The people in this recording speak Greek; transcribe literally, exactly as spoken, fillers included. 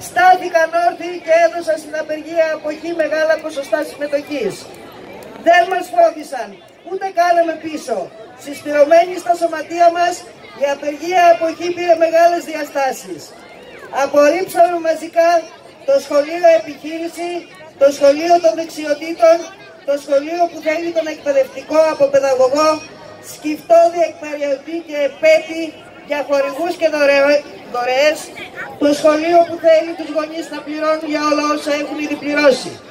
στάθηκαν όρθιοι και έδωσαν στην απεργία αποχή μεγάλα ποσοστά συμμετοχής. Δεν μας φόβησαν, ούτε κάναμε πίσω. Συσπηρωμένοι στα σωματεία μας, η απεργία αποχή πήρε μεγάλες διαστάσεις. Απορρίψαμε μαζικά το σχολείο επιχείρηση, το σχολείο των δεξιοτήτων, το σχολείο που θέλει τον εκπαιδευτικό από παιδαγωγό, σκυφτό διεκπαιδευτή και επέτη για χορηγούς και δωρεές, το σχολείο που θέλει τους γονείς να πληρώνουν για όλα όσα έχουν ήδη πληρώσει.